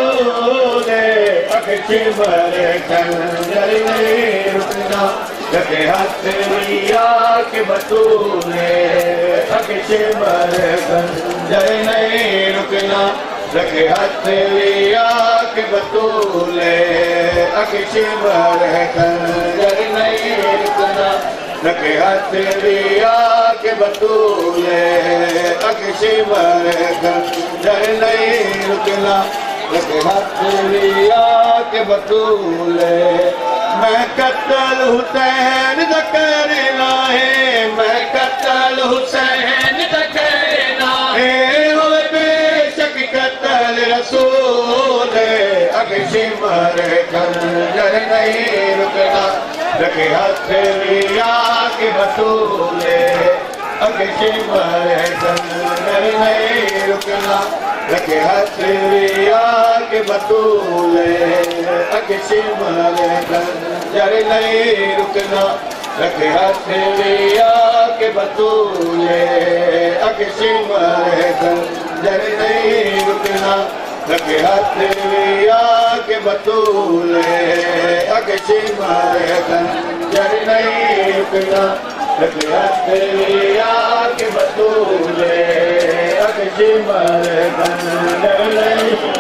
رسول اگے چمر خنجر نہیں رکنا رکھے ہاتھ ریا کے بطولے اگے چمر خنجر نہیں رکنا رکھے ہاتھ ریا کے بطولے اگے چمر خنجر نہیں رکنا رکھے ہاتھ ریا کے بطولے اگے چمر خنجر نہیں رکنا رکھے ہاتھ ریا کے بطولے میں قتل حسین دا کرنا ہے میں قتل حسین دا کرنا ہے ہوئے بے شک قتل رسول اگے چمر خنجر نہیں رکنا رکھے ہاتھ ریا کے بطولے اگے چمر خنجر نہیں رکنا رکھے ہاتھ ریا کے بطولے اگے چمر خنجر نہیں رکنا رکھے ہاتھ ریا کے بطولے اگے چمر خنجر نہیں رکنا رکھے ہاتھ ریا کے بطولے اگے چمر خنجر نہیں رکنا رکھے ہاتھ ریا کے بطولے اگے چمر خنجر نہیں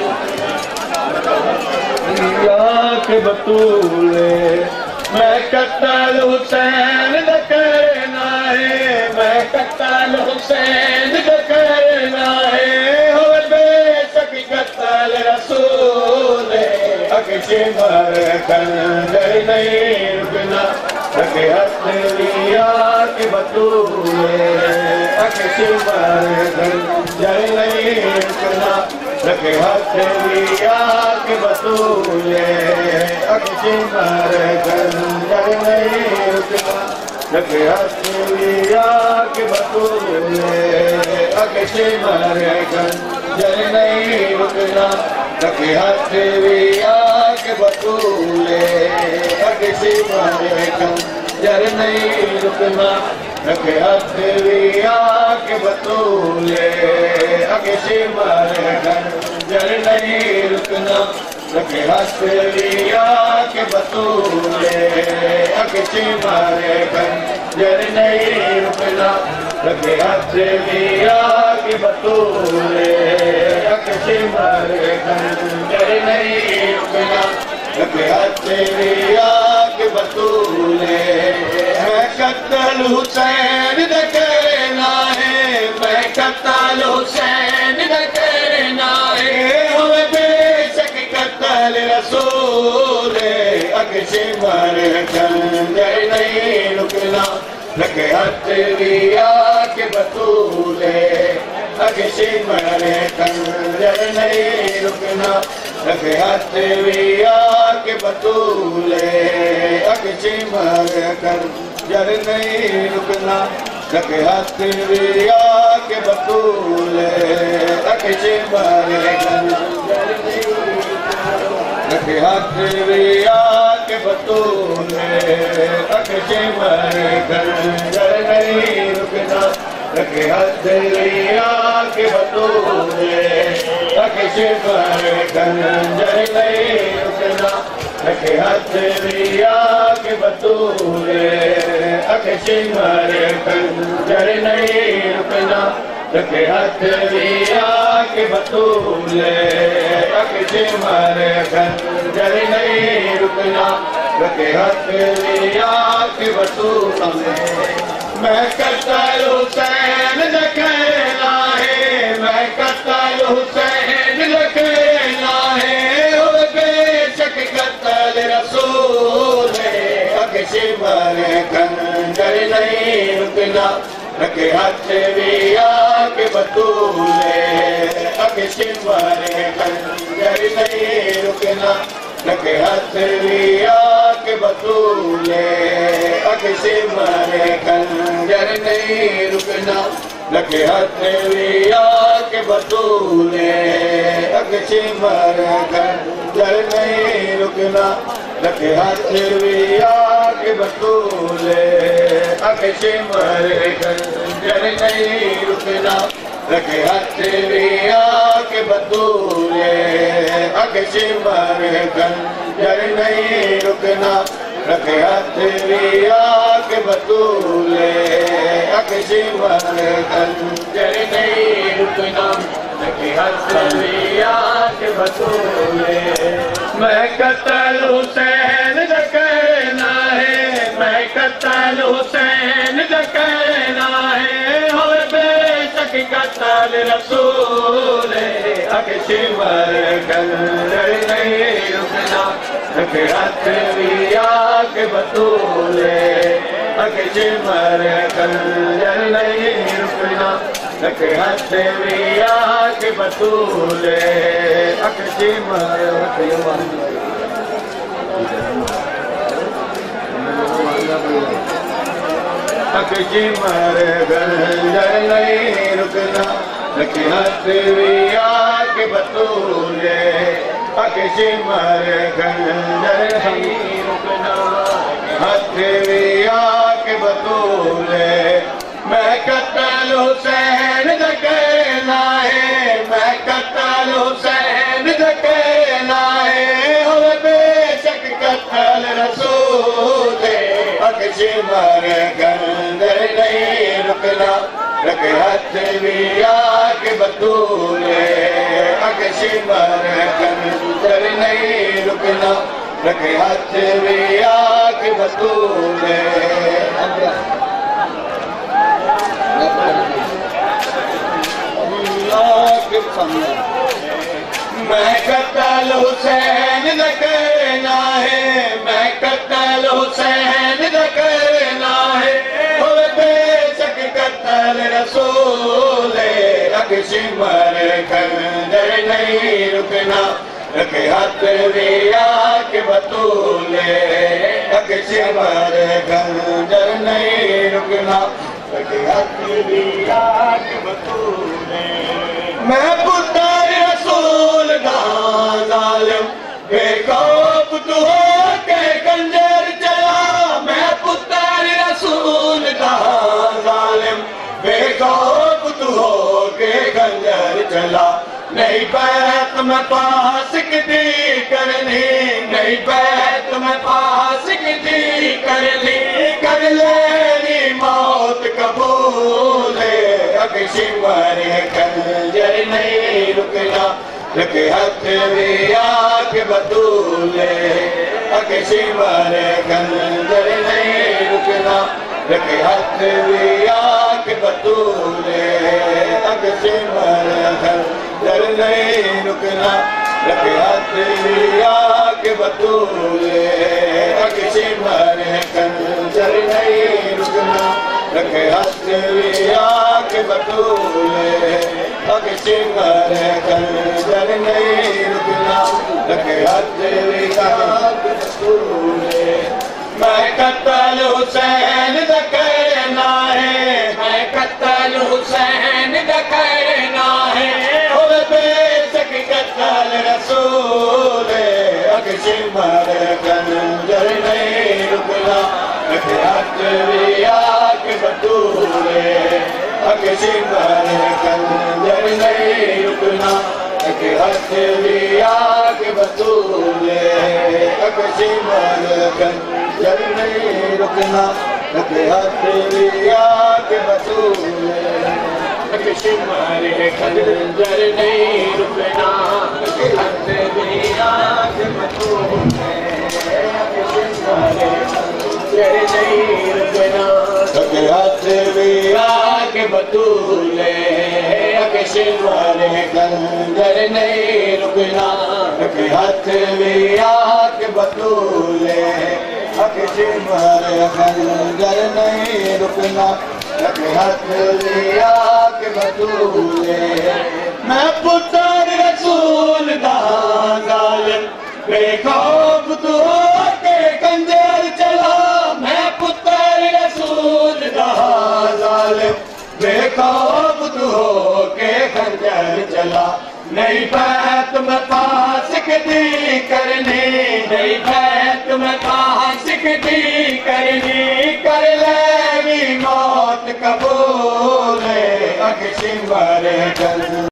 ریا کے بطولے میں قتل حسین دا کرنا ہے میں قتل حسین دا کرنا ہے ہوئے بے شک قتل رسول اگے چمر خنجر نہیں رکنا رکھے ہاتھ ریا کے بطولے اگے چمر خنجر نہیں رکنا رکھے ہاتھ ریا کے بطولے اگے چمر خنجر نہیں رکنا رکھے ہاتھ ریا کے بطولے اگے چمر خنجر نہیں رکنا رکھے ہاتھ ریا کے بطولے اگے چمر خنجر نہیں رکنا رکھے ہاتھ ریا کے بطولے اگے چمر خنجر نہیں رکنا رکھے ہاتھ ریا کے بطولے اگے چمر خنجر نہیں رکنا رکھے ہاتھ ریا کے بطولے اگے چمر خنجر نہیں رکنا رکھے ہاتھ ریا کے بطولے میں قتل حسین دا کرنا ہے میں قتل حسین دا کرنا ہے ہوئے بے شک قتل رسول اگے چمر خنجر نہیں رکنا رکھے ہاتھ ریا کے بطولے اگے چمر خنجر نہیں رکنا رکھے ہاتھ ریا کے بطولے اگے چمر خنجر نہیں رکنا رکھے ہاتھ ریا کے بطولے اگے چمر خنجر نہیں رکھے ہاتھ ریا کے بطولے اگے چمر خنجر نہیں رکنا رکھے ہاتھ ریا کے بطولے اگے چمر خنجر نہیں رکنا رکھے ہاتھ ریا کے بطولے اگے چمر خنجر نہیں رکنا رکھے ہاتھ ریا کے بطولے اکشے مارے خنجر نہیں رکنا رکھے ہاتھ لیا کے بطولے میں قتل حسین لکھنا ہے میں قتل حسین لکھنا ہے اور بے شک قتل رسول ہے اکشے مارے خنجر نہیں رکنا رکھے ہاتھ لیا کے بطولے اکشے مارے خنجر نہیں رکنا رکھے ہاتھ لیا کے بطولے اکشے مارے خنجر نہیں رکنا رکھے ہاتھ لیا کے بطولے اکشے مارے خنجر نہیں رکنا رکھے ہاتھ لیا کے بطولے اکشے مارے خنجر نہیں رکنا رکھے ہاتھ لیا کے بطولے اکشے مارے خنجر نہیں رکنا رکھے ہاتھ لیا کے بطولے اکشے مارے خنجر نہیں رکنا رکھے ہاتھ لیا کے بطولے میں قتل حسین لکھنا ہے میں قتل حسین لکھنا ہے اور بے شک قتل رسول ہے اکشے مارے خنجر نہیں رکنا رکھے ہاتھ لیا کے بطولے اکشے مارے خنجر نہیں رکنا رکھے ہاتھ لیا کے بطولے اکشے مارے اکشے مارے خنجر نہیں رکنا رکھے ہاتھ لیا کے بطولے اکشے مارے خنجر نہیں رکنا ہاتھ لیا کے بطولے میں قتل حسین لکھنا ہے میں قتل حسین لکھنا ہے اور بے شک قتل رسول ہے اکشے مارے خنجر نہیں رکنا رکھے ہاتھ لیا کے بطولے اکشے مارے خنجر نہیں رکنا رکھے ہاتھ لیا کے بطولے میں قتل حسین لکھنا ہے میں قتل حسین لکھنا ہے اور بے شک قتل رسول ہے اکشے مارے خنجر نہیں رکنا رکھے ہاتھ لیا کے بطولے اکشے مارے خنجر نہیں رکنا رکھے ہاتھ لیا کے بطولے میں پتر رسول دا ظالم بے خوف تو ہو کے خنجر چلا میں پتر رسول دا ظالم بے خوف تو ہو کے خنجر چلا نہیں بیعت میں پاس کتی کرنی نہیں بیعت میں پاس کتی کرنی کر لینی موت قبول ہے اکشے مارے خنجر نہیں رکنا رکھے ہاتھ لیا کے بطولے اکشے مارے خنجر نہیں رکنا رکھے ہاتھ لیا کے بطولے اکشے مارے خنجر نہیں رکنا رکھے ہاتھ لیا کے بطولے اکشے مارے خنجر نہیں رکنا رکھے ہاتھ لیا کے بطولے اکشے مارے خنجر نہیں رکنا رکھے ہاتھ لیا کے بطولے میں قتل حسین لکھنا ہے میں قتل حسین لکھنا ہے اور بے شک قتل رسول ہے اکشے مارے خنجر نہیں رکنا رکھے ہاتھ لیا کے بطولے اکشے مارے خنجر نہیں رکنا رکھے ہاتھ لیا کے بطولے اکشے مارے خنجر نہیں رکنا رکھے ہاتھ لیا کے بطولے اکشے شمر خنجر نہیں رکنا ہاتھ میں آگ بطول ہے شمر خنجر نہیں رکنا ہاتھ میں آگ بطول ہے شمر خنجر نہیں رکنا ہاتھ میں آگ بطول ہے شمر خنجر نہیں رکنا ہاتھ میں آگ بطول ہے میں پتر رسول دا ظالم بے خوف تو ہو کے خنجر چلا میں پتر رسول دا ظالم بے خوف تو ہو کے خنجر چلا نہیں بیعت میں فاسق دی کرنی نہیں بیعت میں فاسق دی کرنی کر لے موت قبول ہے اک شمر